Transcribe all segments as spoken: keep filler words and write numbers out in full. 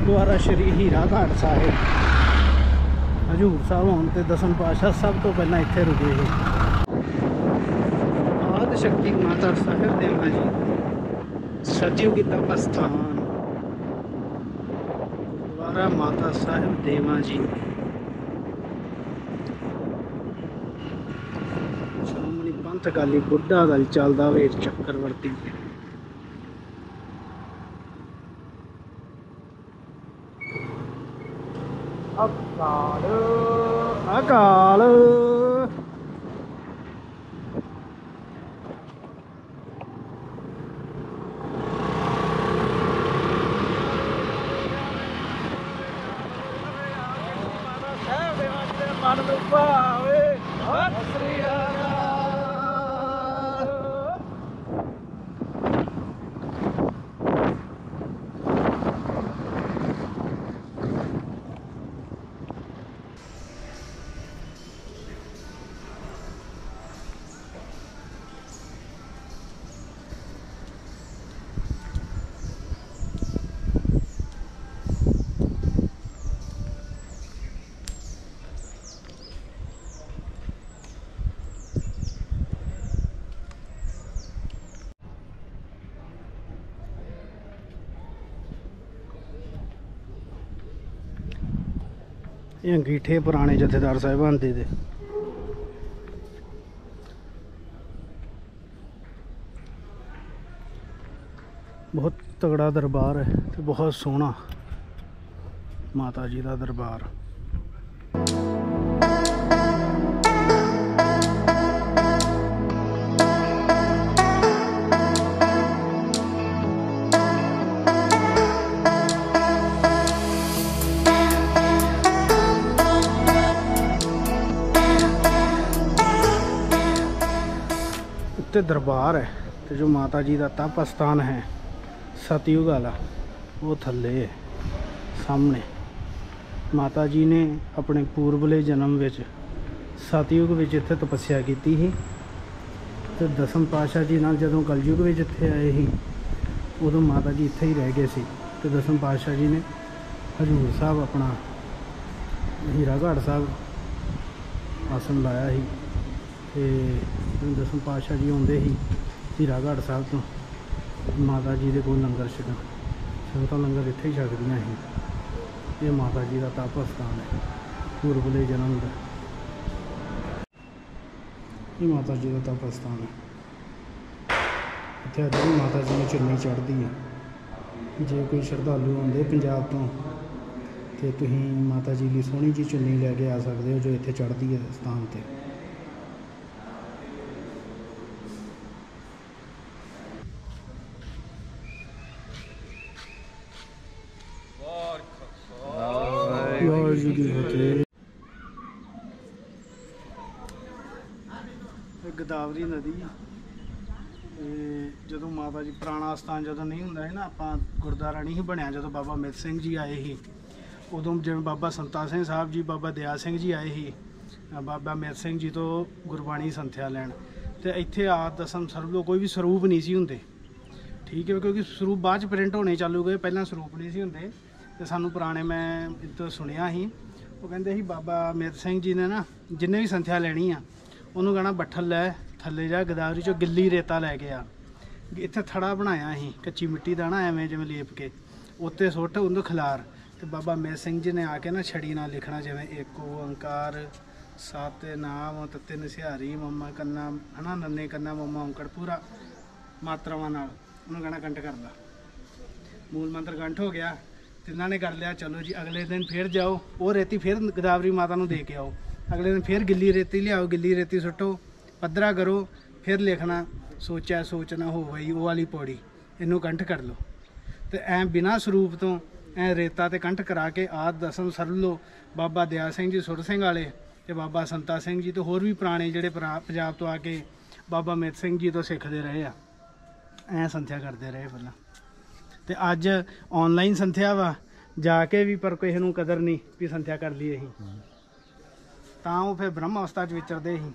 गुरुद्वारा श्री हीरा घाट साहिब हजूर साहब होने ते दसम पातशाह सब तो पहला इत्थे रुके ही। आदि शक्ति माता साहिब देवा जी सतयुग की तप स्थान गुरुद्वारा माता साहिब देवा जी। श्रोमणी पंथ अकाली बुढ़ा दल चलदा वे चक्रवर्ती। अकाल अकाल मन भावे श्री ये अंगीठे पुराने जथेदार साहिबान दे दे। बहुत तगड़ा दरबार है तो बहुत सोहना माता जी का दरबार। उत्ते दरबार है तो जो माता जी का तप स्थान है सतयुग वाला वो थले है सामने। माता जी ने अपने पूर्वले जन्म विच सतयुग विच इत्थे तपस्या की थी तो दसम पातशाह जी नाल जदों कलयुग विच इत्थे आए ही उदों माता जी इत्थे ही रह गए सी। तो दसम पातशाह जी ने हजूर साहब अपना हीरा घाट साहब आसन लाया ही। तो दसम पातशाह जी आउंदे ही हीरा घाट साहब तो माता जी के कोल लंगर छकन संगतां लंगर इत्थे ही छकदियां ही। ये माता जी का तप स्थान है पूर्वले जन्म का। ये माता जी का तप स्थान है। इत्थे अज भी माता जी ने चुन्नी चढ़ती है। जे कोई श्रद्धालु आउंदे पंजाब तो ते तुसीं माता जी की सोहनी जी चुन्नी लैके आ सकते हो जो इत्थे चढ़ती है स्थान ते। गोदावरी नदी जो माता जी पुराना स्थान जो नहीं होंदा है ना आप गुरुद्वारा नहीं बनया जो बाबा मित सिंह जी आए ही उदों जिवें बाबा संता सिंह साहब जी बाबा दया सिंह जी आए ही बाबा मित सिंह जी तो गुरबाणी संथ्या लैन तो इत्थे आद दसम सरब कोई भी स्वरूप नहीं सी हुंदे। ठीक है क्योंकि स्वरूप बाद च प्रिंट होने चालू गए पहला स्वरूप नहीं सी हुंदे। तो सानू पुराने मैं इतो सुनिया ही वो कहते ही बाबा मित सिंह जी ने ना जिन्हें भी संथ्या लैनी आ उन्होंने कहना बट्ठल लै थले जा गोदावरी चो गिल्ली रेता लैके आ। इत्थे थड़ा बनाया ही कच्ची मिट्टी का ना एवें जिवें लेप के उत्ते सुट उन्हें खिलार। तो बाबा मित सिंह जी ने आके ना छड़ी नाल लिखना जिवें एक ओंकार सत नाम तत्ते नसिहारी मम्मा कन्ना है ना नन्ने कन्ना मम्मा औंकड़ पूरा मात्रावां नाल उन्होंने कहना कंठ कर ला। मूल मंत्र कंठ हो गया तो इन्होंने कर लिया। चलो जी अगले दिन फिर जाओ वो रेती फिर गोदावरी माता नूं दे के आओ। अगले दिन फिर गिल्ली रेती लियाओ गिल्ली रेती सुट्टो पद्धरा करो फिर लिखना सोचा सोचना हो गई वो वाली पौड़ी इनू कंठ कर लो। तो ऐ बिना स्वरूप तो ऐ रेता ते कंठ करा के आद दसम सरल लो। बाबा दया सिंह जी सुर सिंह वाले तो बाबा संता सिंह जी तो होर भी पुराने जिहड़े पंजाब तो आके बाबा मित सिंह जी तो सिखते रहे आ ऐ संथ्या करते रहे पहला। तो अज ऑनलाइन संथ्या वा जाके भी पर किसी नूं कदर नहीं भी संथ्या कर ली असीं तां वो फिर ब्रह्म अवस्था च विचरदे ही।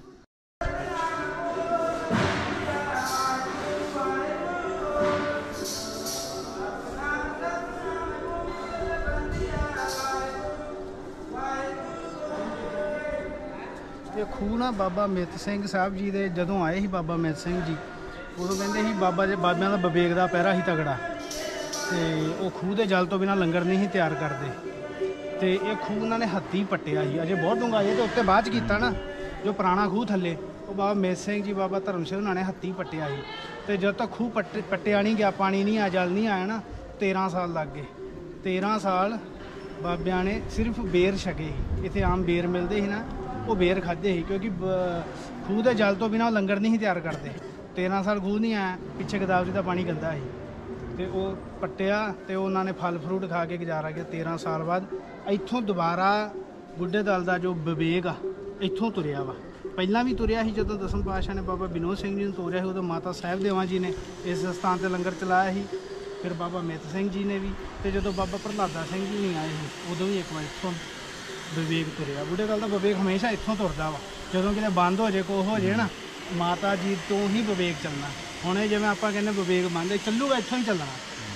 ਖੂਹ ਨਾ ਬਾਬਾ ਮਿੱਤ ਸਿੰਘ ਸਾਹਿਬ ਜੀ ਦੇ ਜਦੋਂ ਆਏ ਸੀ ਬਾਬਾ ਮਿੱਤ ਸਿੰਘ ਜੀ, ਉਦੋਂ ਕਹਿੰਦੇ ਸੀ ਬਾਬਾ ਜੀ ਬਾਬਿਆਂ ਦਾ ਵਿਵੇਕ ਦਾ ਪਹਿਰਾ ਸੀ ਤਗੜਾ, ਤੇ ਉਹ ਖੂਹ ਦੇ ਜਲ ਤੋਂ ਬਿਨਾਂ ਲੰਗਰ ਨਹੀਂ ਸੀ ਤਿਆਰ ਕਰਦੇ। ਤੇ ਇਹ ਖੂਹ ਉਹਨਾਂ ਨੇ ਹੱਥੀਂ ਪੱਟਿਆ ਸੀ, ਅਜੇ ਬਹੁਤ ਡੂੰਘਾ ਇਹ ਤੇ ਉੱਤੇ ਬਾਅਦ 'ਚ ਕੀਤਾ ਨਾ, ਜੋ ਪੁਰਾਣਾ ਖੂਹ ਥੱਲੇ ਉਹ ਬਾਬਾ ਮਿੱਤ ਸਿੰਘ ਜੀ ਬਾਬਾ ਧਰਮ ਸਿੰਘ ਉਹਨਾਂ ਨੇ ਹੱਥੀਂ ਪੱਟਿਆ ਸੀ। ਤੇ ਜਦ ਤੱਕ ਖੂਹ ਪੱਟ ਪੱਟਿਆ ਨਹੀਂ ਗਿਆ, ਪਾਣੀ ਨਹੀਂ ਆ ਜਲ ਨਹੀਂ ਆਇਆ ਨਾ, ਤੇਰ੍ਹਾਂ ਸਾਲ ਲੱਗ ਗਏ। ਤੇਰ੍ਹਾਂ ਸਾਲ ਬਾਬਿਆਂ ਨੇ ਸਿਰਫ ਬੇਰ ਛਕੇ ਸੀ। ਇੱਥੇ ਆਮ ਬੇਰ ਮਿਲਦੇ ਸੀ ਨਾ, ਉਹ ਬੇਰ ਖਾਧੇ ਸੀ, ਕਿਉਂਕਿ ਖੂਹ ਦੇ ਜਲ ਤੋਂ ਬਿਨਾਂ ਉਹ ਲੰਗਰ ਨਹੀਂ ਸੀ ਤਿਆਰ ਕਰਦੇ। ਤੇਰ੍ਹਾਂ ਸਾਲ ਖੂਹ ਨਹੀਂ ਆਇਆ, ਪਿੱਛੇ ਗੋਦਾਵਰੀ ਦਾ ਪਾਣੀ ਗੰਦਾ ਸੀ, ਤੇ ਉਹ ਪੱਟਿਆ ਤੇ ਉਹਨਾਂ ਨੇ ਫਲ ਫਰੂਟ ਖਾ ਕੇ ਗੁਜ਼ਾਰਾ ਕੀਤਾ। ਤੇਰ੍ਹਾਂ ਸਾਲ ਬਾਅਦ ਇੱਥੋਂ ਦੁਬਾਰਾ ਬੁੱਢੇ ਦਲ ਦਾ ਜੋ ਵਿਵੇਕ ਆ ਇੱਥੋਂ ਤੁਰਿਆ ਵਾ। ਪਹਿਲਾਂ ਵੀ ਤੁਰਿਆ ਸੀ, ਜਦੋਂ ਦਸਮ ਪਾਤਸ਼ਾਹ ਨੇ ਬਾਬਾ ਵਿਨੋਦ ਸਿੰਘ ਜੀ ਨੂੰ ਤੋਰਿਆ ਸੀ, ਉਦੋਂ ਮਾਤਾ ਸਾਹਿਬ ਦੇਵਾਂ ਜੀ ਨੇ ਇਸ ਸਥਾਨ 'ਤੇ ਲੰਗਰ ਚਲਾਇਆ ਸੀ। ਫਿਰ ਬਾਬਾ ਮਿੱਤ ਸਿੰਘ ਜੀ ਨੇ ਵੀ, ਤੇ ਜਦੋਂ ਬਾਬਾ ਪ੍ਰਹਲਾਦਾ ਸਿੰਘ ਜੀ ਨਹੀਂ ਆਏ ਸੀ ਉਦੋਂ ਵੀ ਇੱਕ ਵਾਰ ਇੱਥੋਂ ਵਿਵੇਕ ਤੁਰਿਆ। ਬੁੱਢੇ ਦਲ ਦਾ ਵਿਵੇਕ ਹਮੇਸ਼ਾ ਇੱਥੋਂ ਤੁਰਦਾ ਵਾ। ਜਦੋਂ ਕਿਤੇ ਬੰਦ ਹੋ ਜੇ, ਕੋ ਹੋ ਜੇ ਨਾ, ਮਾਤਾ ਜੀ ਤੋਂ ਹੀ ਵਿਵੇਕ ਚੱਲਣਾ। ਹੁਣ ਇਹ ਜਿਵੇਂ ਆਪਾਂ ਕਹਿੰਦੇ ਵਿਵੇਕ ਬੰਦ, ਚੱਲੂਗਾ ਇੱਥੋਂ ਹੀ ਚੱਲਣਾ।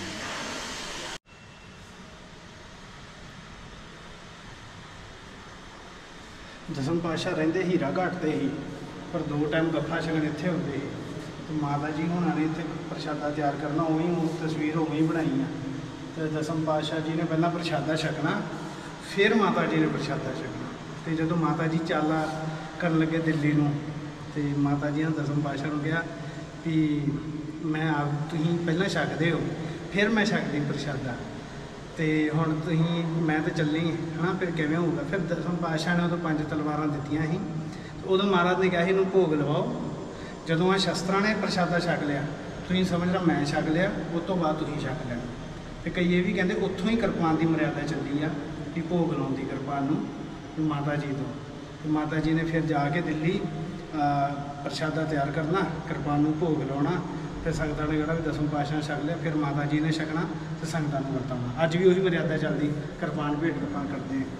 ਦਸਮ ਪਾਤਸ਼ਾਹ ਰਹਿੰਦੇ ਹੀਰਾ ਘਾਟ 'ਤੇ ਹੀ, ਪਰ ਦੋ ਟਾਈਮ ਗੱਫਾ ਛਕਣ ਇੱਥੇ ਹੁੰਦੇ ਸੀ। ਤੇ ਮਾਤਾ ਜੀ ਹੁਣਾਂ ਨੇ ਇੱਥੇ ਪ੍ਰਸ਼ਾਦਾ ਤਿਆਰ ਕਰਨਾ, ਉਵੇਂ ਹੀ ਤਸਵੀਰ ਉਵੇਂ ਹੀ ਬਣਾਈ ਆ। ਤੇ ਦਸਮ ਪਾਤਸ਼ਾਹ ਜੀ ਨੇ ਪਹਿਲਾਂ ਪ੍ਰਸ਼ਾਦਾ ਛਕਣਾ, ਫਿਰ ਮਾਤਾ ਜੀ ਨੇ ਪ੍ਰਸ਼ਾਦਾ ਛਕਣਾ। ਤੇ ਜਦੋਂ ਮਾਤਾ ਜੀ ਚਾਲਾ ਕਰਨ ਲੱਗੇ ਦਿੱਲੀ ਨੂੰ, ਤੇ ਮਾਤਾ ਜੀ ਨੇ ਦਸਮ ਪਾਤਸ਼ਾਹ ਨੂੰ ਕਿਹਾ ਵੀ ਮੈਂ ਆਪ ਤੁਸੀਂ ਪਹਿਲਾਂ ਛਕਦੇ ਹੋ, ਫਿਰ ਮੈਂ ਛਕਦੀ ਪ੍ਰਸ਼ਾਦਾ, ਤੇ ਹੁਣ ਤੁਸੀਂ ਮੈਂ ਤਾਂ ਚੱਲੀ ਹੈ ਨਾ, ਫਿਰ ਕਿਵੇਂ ਹੋਊਗਾ। ਫਿਰ ਦਸਮ ਪਾਤਸ਼ਾਹ ਨੇ ਉਦੋਂ ਪੰਜ ਤਲਵਾਰਾਂ ਦਿੱਤੀਆਂ ਸੀ। ਉਦੋਂ ਮਹਾਰਾਜ ਨੇ ਕਿਹਾ ਸੀ ਇਹਨੂੰ ਭੋਗ ਲਵਾਓ। ਜਦੋਂ ਆ ਸ਼ਸਤਰਾਂ ਨੇ ਪ੍ਰਸ਼ਾਦਾ ਛਕ ਲਿਆ, ਤੁਸੀਂ ਸਮਝ ਲਓ ਮੈਂ ਛਕ ਲਿਆ, ਉਸ ਤੋਂ ਬਾਅਦ ਤੁਸੀਂ ਛਕ ਲੈਣਾ। ਤੇ ਕਈ ਇਹ ਵੀ ਕਹਿੰਦੇ ਉੱਥੋਂ ਹੀ ਕਿਰਪਾਨ ਦੀ ਮਰਿਆਦਾ ਚੱਲੀ ਆ, ਕਿ ਭੋਗ ਲਾਉਂਦੀ ਕਿਰਪਾਨ ਨੂੰ ਮਾਤਾ ਜੀ ਤੋਂ। ਤੇ ਮਾਤਾ ਜੀ ਨੇ ਫਿਰ ਜਾ ਕੇ ਦਿੱਲੀ ਪ੍ਰਸ਼ਾਦਾ ਤਿਆਰ ਕਰਨਾ, ਕਿਰਪਾਨ ਨੂੰ ਭੋਗ ਲਾਉਣਾ, ਤੇ ਸੰਗਤਾਂ ਨੇ ਜਿਹੜਾ ਵੀ ਦਸਮ ਪਾਤਸ਼ਾਹ ਛਕ ਲਿਆ, ਫਿਰ ਮਾਤਾ ਜੀ ਨੇ ਛਕਣਾ ਤੇ ਸੰਗਤਾਂ ਨੂੰ ਵਰਤਾਉਣਾ। ਅੱਜ ਵੀ ਉਹੀ ਮਰਿਆਦਾ ਚੱਲਦੀ, ਕਿਰਪਾਨ ਭੇਟ ਆਪਾਂ ਕਰਦੇ ਹਾਂ।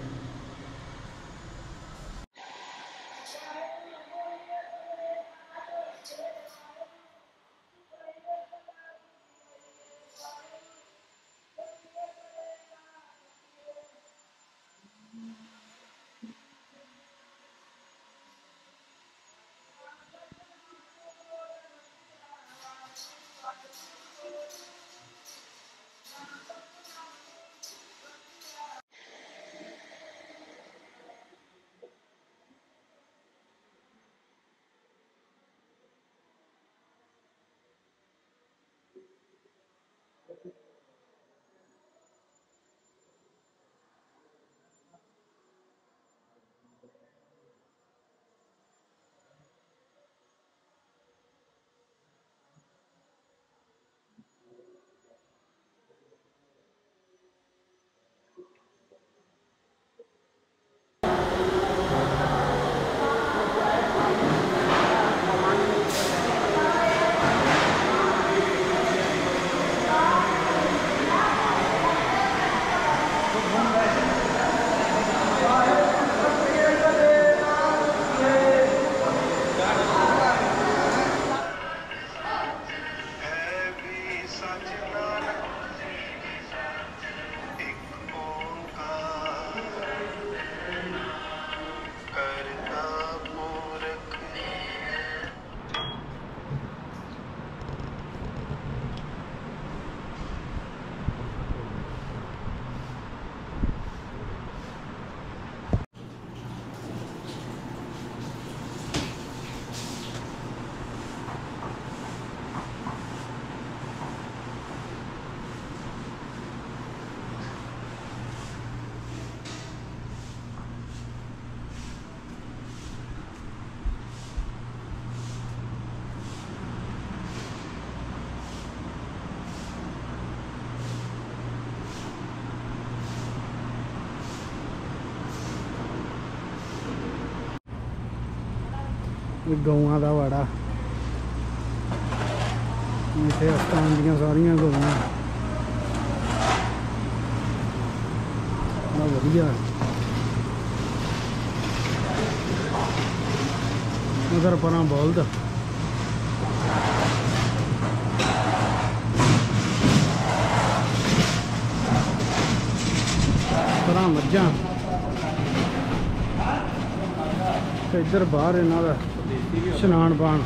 ਗਊਆਂ ਦਾ ਵਾੜਾ, ਇੱਥੇ ਅਸਥਾਨ ਦੀਆਂ ਸਾਰੀਆਂ ਗਊਆਂ ਆ ਵਧੀਆ। ਉਧਰ ਪਰਾਂ ਬਲਦ, ਪਰਾਂ ਮੱਝਾਂ, ਤੇ अच्छा इधर बाहर इन्हों का स्नान पान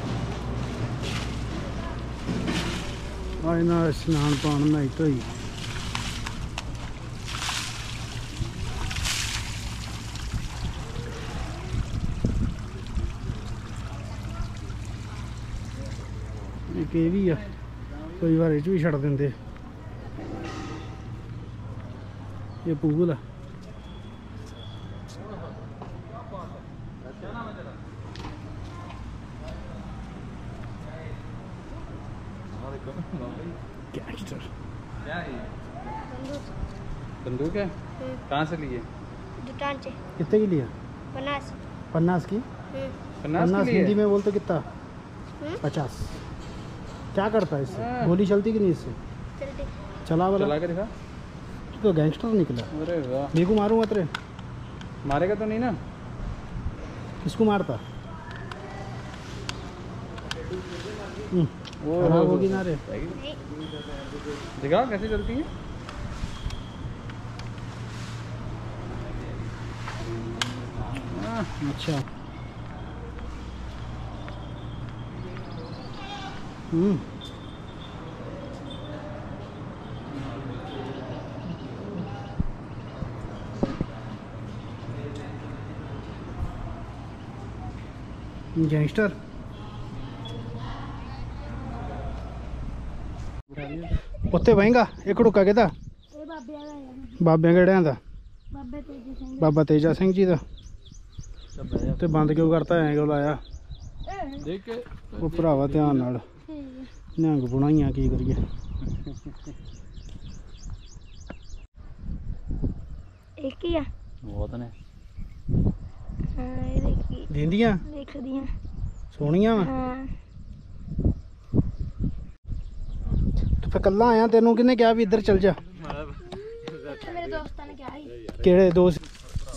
आ इन्हों स्नान पान नहाई धोई एक ये भी है कई बार भी छड़ देंगे ये पूल है गैंगस्टर क्या है ये? बंदूक है? कहाँ से लिए? दुकान से। कितने की लिया? पन्नास। पन्नास की? पन्नास पन्नास के लिए? हिंदी में बोलते कितना? पचास। क्या करता है इससे? गोली चलती कि नहीं इससे? चलती। चला वाला? चला के दिखा। तू तो गैंगस्टर निकला। अरे वाह। मेरे को मारूंगा तेरे? मारेगा तो नहीं ना? किसको मारता? वो खराब होगी ना रे। दिखा कैसे चलती है? अच्छा हम्म गैंगस्टर उत्ते बहेगा एक रुका के बाबे केड़ियां दा बाबा तेजा सिंह जी दा ते बंद क्यों करता है क्यों लाया देख के वो भरावा ध्यान नाल निहंग बुनाइयां की करिए एक ही है बहुत ने हां ये देखी दींदियां देख दियां सोहणियां वा हां तो फिर कल्ला आया तेनू किन्ने कहा भी इधर चल जा मेरे दोस्तां ने क्या ही केड़े दोस्त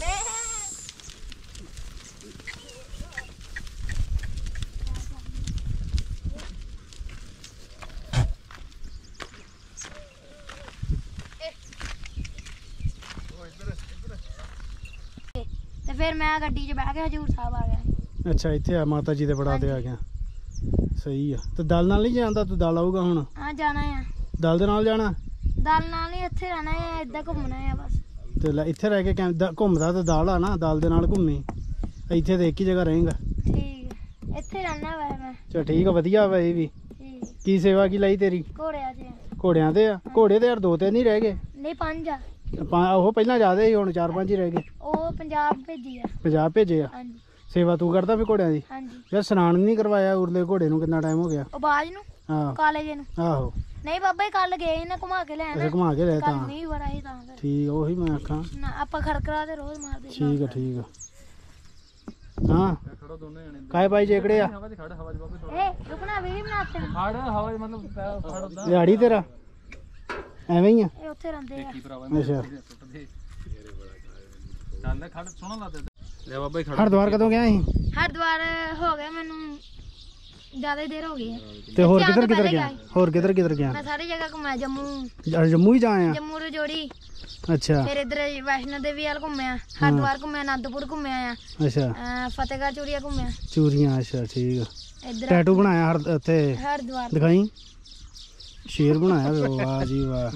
ਤੇ ਫਿਰ ਮੈਂ ਗੱਡੀ 'ਚ ਬਹਿ ਕੇ ਹਜੂਰ ਸਾਹਿਬ ਆ ਗਿਆ ਅੱਛਾ ਇੱਥੇ ਆ ਮਾਤਾ ਜੀ ਦੇ ਬੜਾ ਤੇ ਆ ਗਿਆ ਸਹੀ ਆ ਤੇ ਦਲ ਨਾਲ ਨਹੀਂ ਜਾਂਦਾ ਤੂੰ ਦਲ ਆਊਗਾ ਹੁਣ ਹਾਂ ਜਾਣਾ ਆ ਦਲ ਦੇ ਨਾਲ ਜਾਣਾ ਦਲ ਨਾਲ ਨਹੀਂ ਇੱਥੇ ਰਹਿਣਾ ਆ ਇੱਦਾਂ ਘੁੰਮਣਾ ਆ ਬਸ ਤੇ ਲੈ ਇੱਥੇ ਰਹਿ ਕੇ ਕਿਵੇਂ ਦ- ਘੁੰਮਦਾ ਤੇ ਦਲ ਆ ਨਾ ਦਲ ਦੇ ਨਾਲ ਘੁੰਮੀ ਇੱਥੇ ਤੇ ਇੱਕ ਹੀ ਜਗ੍ਹਾ ਰਹੇਗਾ ਠੀਕ ਹੈ। ਇੱਥੇ ਰਹਿਣਾ ਵਾ ਮੈਂ ਚਲ ਠੀਕ ਆ ਵਧੀਆ ਵਾ ਇਹ ਵੀ ਠੀਕ ਕੀ ਸੇਵਾ ਕੀ ਲਈ ਤੇਰੀ ਘੋੜਿਆਂ 'ਚ ਘੋੜਿਆਂ ਤੇ ਆ ਘੋੜੇ ਤੇ ਯਾਰ ਦੋ ਤਿੰਨ ਹੀ ਰਹਿ ਗਏ ਨਹੀਂ ਪੰਜ ਆ ਪਾ- ਉਹ ਪਹਿਲਾਂ ਜ਼ਿਆਦਾ ਸੀ ਹੁਣ ਚਾਰ ਪੰਜ ਹੀ ਰਹਿ ਗਏ ਉਹ ਪੰਜਾਬ ਭੇਜੀ ਆ ਪੰਜਾਬ ਭੇਜੇ ਆ ਹਾਂਜੀ ਸੇਵਾ ਤੂੰ ਕਰਦਾ ਵੀ ਘੋੜਿਆਂ ਦੀ ਹਾਂਜੀ ਯਾਰ ਸਨਾਨ ਨਹੀਂ ਕਰਵਾਇਆ ਉਰਲੇ ਘੋੜੇ ਨੂੰ ਕਿੰਨਾ ਟਾਈਮ ਹੋ ਗਿਆ ਉਹ ਬਾਜ ਨੂੰ ਹਾਂ ਕਾਲਜ ਨੂੰ ਆਹੋ ਨਹੀਂ ਬਾਬਾ ਜੀ ਕੱਲ ਗਏ ਨੇ ਘੁਮਾ ਕੇ ਲੈਣ ਅਸੀਂ ਘੁਮਾ ਕੇ ਲੈ ਕੱਲ ਤਾਂ ਮੀਂਹ ਬੜਾ ਸੀ ਤਾਂ ਫਿਰ ਠੀਕ ਉਹੀ ਮੈਂ ਆਖਾਂ ਨਾ ਆਪਾਂ ਖੜਕਰਾ ਤੇ ਰੋਜ਼ ਮਾਰਦੇ ਸੀ। ਠੀਕ ਆ ਠੀਕ ਆ ਹਾਂ खड़ो दोनों जने ਕਾਏ ਬਾਈ ਜੇਕੜੇ ਆ हवा से खड़ हवा से वापस ए रुकना वीडियो बनाते हैं खड़ हवा से मतलब पैर खड़ होता ਦਿਹਾੜੀ ਤੇਰਾ ਐਵੇਂ ਹੀ ਆ ये ਉੱਥੇ ਰਹਿੰਦੇ ਆ की भरावा ਅੱਛਾ टूट दे ਚੱਲ ਖੜ ਸੋਹਣਾ ਲੱਗਦਾ ਲੈ ਬਾਬਾ ਜੀ ਖੜ ਹਰਿਦੁਆਰ ਕਦੋਂ ਗਿਆ ਸੀ ਹਰਿਦੁਆਰ ਹੋ ਗਿਆ ਮੈਨੂੰ ਜ਼ਿਆਦਾ ਹੀ ਦੇਰ ਹੋ ਗਈ ਹੈ ਤੇ ਹੋਰ ਇੱਥੇ ਕਿੱਧਰ ਆਉਣ ਤੋਂ ਕਿੱਧਰ ਪਹਿਲੇ ਗਿਆ ਗਿਆ ਹੋਰ ਕਿੱਧਰ ਕਿੱਧਰ ਗਿਆ ਮੈਂ ਸਾਰੀ ਜਗ੍ਹਾ ਘੁੰਮਿਆ ਜੰਮੂ ਜ- ਜੰਮੂ ਹੀ ਜਾ ਆਇਆ ਜੰਮੂ ਰਜੋੜੀ ਅੱਛਾ ਫਿਰ ਇਧਰ ਵੈਸ਼ਨੋ ਦੇਵੀ ਵਾਲ ਘੁੰਮਿਆ ਹਰਿਦੁਆਰ ਘੁੰਮਿਆ ਅਨੰਦਪੁਰ ਘੁੰਮਿਆ ਆ ਅੱਛਾ ਅਹ ਫਤਿਹਗੜ੍ਹ ਚੂੜੀਆ ਘੁੰਮਿਆ ਚੂਰੀਆਂ ਅੱਛਾ ਠੀਕ ਆ ਇਧਰ ਟੈਟੂ ਬਣਾਇਆ ਹਰ ਉੱਥੇ ਹਰਿਦੁਆਰ ਦਿਖਾਈ ਸ਼ੇਰ ਬਣਾਇਆ ਵੇ, ਵਾਹ ਜੀ ਵਾਹ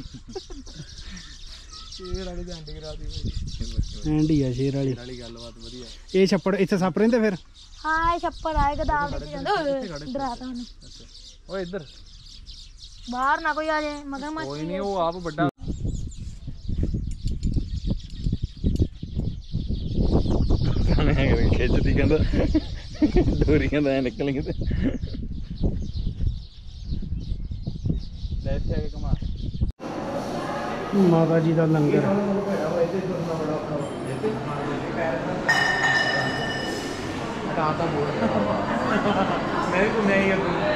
ਸ਼ੇਰ ਵਾਲੀ ਜਾਂਡੀ ਕਰਾ ਦੀ ਐਂਡੀ ਆ ਸ਼ੇਰ ਵਾਲੀ ਵਾਲੀ ਗੱਲਬਾਤ ਵਧੀਆ ਇਹ ਛੱਪੜ ਇੱਥੇ ਸੱਪ ਰਹਿੰਦੇ ਫਿਰ ਹਾਂ ਇਹ ਛੱਪੜ ਆਏ ਗਦਾਲ ਦੇ ਜਾਂਦੇ ਡਰਾਤਾ ਉਹਨੂੰ ਓਏ ਇੱਧਰ ਬਾਹਰ ਨਾ ਕੋਈ ਆ ਜਾਏ ਮਗਰ ਮੱਛੀ ਕੋਈ ਨਹੀਂ ਉਹ ਆਪ ਵੱਡਾ ਖਿੱਚਦੀ ਕਹਿੰਦਾ ਡੋਰੀਆਂ ਦਾ ਨਿਕਲ ਗਈ ਤੇ ਲੈ ਇੱਥੇ ਆ ਕੇ ਕਮਾ ਮਾਤਾ ਜੀ ਦਾ ਲੰਗਰ ਹਟਾਤਾ ਬੋਲ ਮੈਂ ਵੀ ਨਹੀਂ ਆ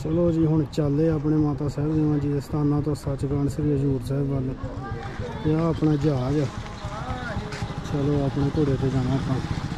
चलो जी हुण ਚੱਲੇ अपने माता साहिब देवां जी दे स्थानां तो सचखंड श्री हजूर साहिब वाल। यह अपना जहाज, चलो अपने घोड़े ते जाना आपां।